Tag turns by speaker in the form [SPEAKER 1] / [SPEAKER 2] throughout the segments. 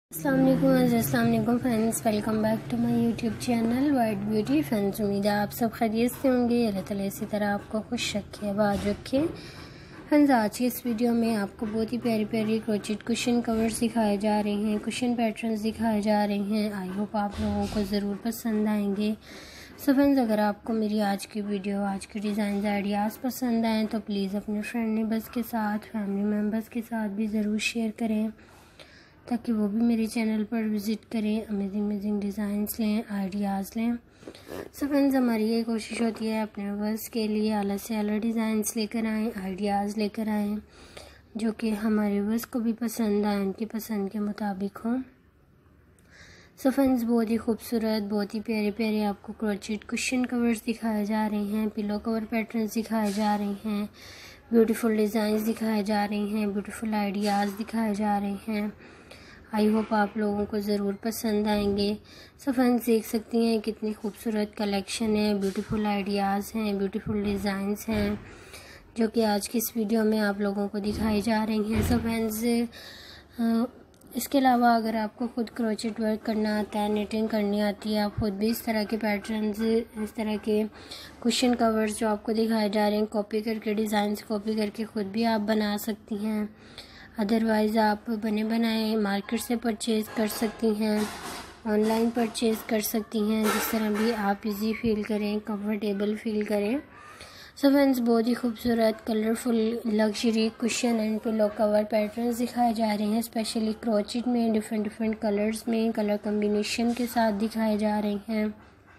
[SPEAKER 1] अस्सलाम friends, welcome back to my YouTube channel white beauty friends. उम्मीद है आप सब खैरियत से होंगे। अल्लाह ताला इसी तरह आपको खुश रखे, आबाद रखे। फ्रेंड्स, आज की इस वीडियो में आपको बहुत ही प्यारी प्यारी क्रोचेट कुशन कवर्स दिखाए जा रहे हैं, कुशन पैटर्न्स दिखाए जा रहे हैं। आई होप आप लोगों को ज़रूर पसंद आएंगे। सो फ्रेंड्स, अगर आपको मेरी आज की वीडियो, आज के डिज़ाइन आइडियाज़ पसंद आएँ तो प्लीज़ अपने फ्रेंड नेबर्स के साथ, फैमिली मेम्बर्स के साथ भी ज़रूर शेयर करें ताकि वो भी मेरे चैनल पर विज़िट करें, अमेजिंग डिज़ाइंस लें, आइडियाज़ लें। सो फ्रेंड्स, हमारी ये कोशिश होती है अपने व्यूअर्स के लिए आला से आला डिज़ाइंस लेकर आएँ, आइडियाज़ लेकर आएँ जो कि हमारे व्यूअर्स को भी पसंद आए, उनकी पसंद के मुताबिक हों। सो फ्रेंड्स, बहुत ही खूबसूरत, बहुत ही प्यारे प्यारे आपको क्रोचेट कुशन कवर्स दिखाए जा रहे हैं, पिलो कवर पैटर्न्स दिखाए जा रहे हैं, ब्यूटीफुल डिज़ाइंस दिखाए जा रहे हैं, ब्यूटीफुल आइडियाज़ दिखाए जा रहे हैं। आई होप आप लोगों को ज़रूर पसंद आएंगे। सो फ्रेंड्स, देख सकती हैं कितनी खूबसूरत कलेक्शन है, ब्यूटीफुल आइडियाज़ हैं, ब्यूटीफुल डिज़ाइंस हैं जो कि आज की इस वीडियो में आप लोगों को दिखाई जा रही हैं। सो फ्रेंड्स, इसके अलावा अगर आपको खुद क्रोचेट वर्क करना आता है, निटिंग करनी आती है, आप खुद भी इस तरह के पैटर्न्स, इस तरह के कुशन कवर्स जो आपको दिखाए जा रहे हैं, कॉपी करके, डिज़ाइंस कॉपी करके खुद भी आप बना सकती हैं। अदरवाइज़ आप बने बनाए मार्केट से परचेज़ कर सकती हैं, ऑनलाइन परचेज़ कर सकती हैं, जिस तरह भी आप इजी फील करें, कंफर्टेबल फील करें। सो फ्रेंड्स, बहुत ही खूबसूरत colourful luxury cushion and pillow cover patterns दिखाए जा रहे हैं, स्पेशली क्रोचेट में डिफरेंट कलर्स में, कलर कम्बिनेशन के साथ दिखाए जा रहे हैं।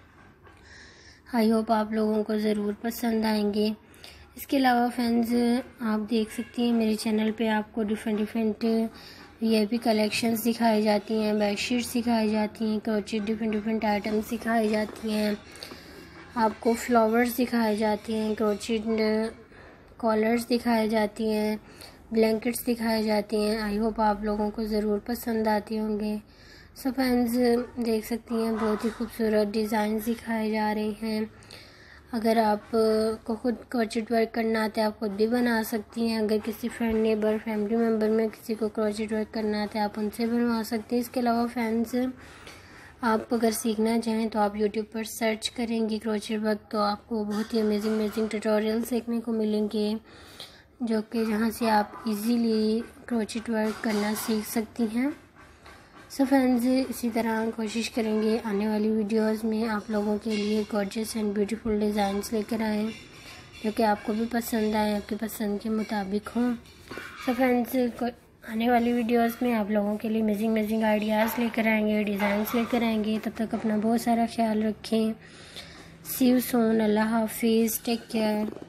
[SPEAKER 1] आई होप आप लोगों को ज़रूर पसंद आएंगे। इसके अलावा फ्रेंड्स, आप देख सकती हैं मेरे चैनल पे आपको डिफरेंट VIP कलेक्शंस दिखाई जाती हैं, बेडशीट्स दिखाई जाती हैं, क्रोचेट डिफरेंट आइटम्स दिखाई जाती हैं, आपको फ्लावर्स दिखाए जाते हैं, क्रोचेट कॉलर्स दिखाई जाती हैं, ब्लैंकेट्स दिखाए जाती हैं। आई होप आप लोगों को ज़रूर पसंद आते होंगे। सो फ्रेंड्स, देख सकती हैं बहुत ही खूबसूरत डिज़ाइन दिखाए जा रहे हैं। अगर आप को खुद क्रोचेट वर्क करना आता है, आप खुद भी बना सकती हैं। अगर किसी फ्रेंड, नेबर, फैमिली मेम्बर में किसी को क्रोचेट वर्क करना आता है, आप उनसे बनवा सकते हैं। इसके अलावा फ्रेंड्स, आप अगर सीखना चाहें तो आप यूट्यूब पर सर्च करेंगे क्रोचेट वर्क तो आपको बहुत ही अमेजिंग ट्यूटोरियल्स देखने को मिलेंगे जो कि जहाँ से आप इजीली क्रोचेट वर्क करना सीख सकती हैं। सो फ्रेंड्स, इसी तरह कोशिश करेंगे आने वाली वीडियोस में आप लोगों के लिए गॉर्जियस एंड ब्यूटीफुल डिज़ाइंस लेकर आएँ जो कि आपको भी पसंद आए, आपकी पसंद के मुताबिक हों। सो फ्रेंड्स, आने वाली वीडियोस में आप लोगों के लिए अमेजिंग आइडियाज़ लेकर आएंगे, डिज़ाइंस लेकर आएंगे। तब तक अपना बहुत सारा ख्याल रखें। सी यू सून। अल्लाह हाफिज़, टेक केयर।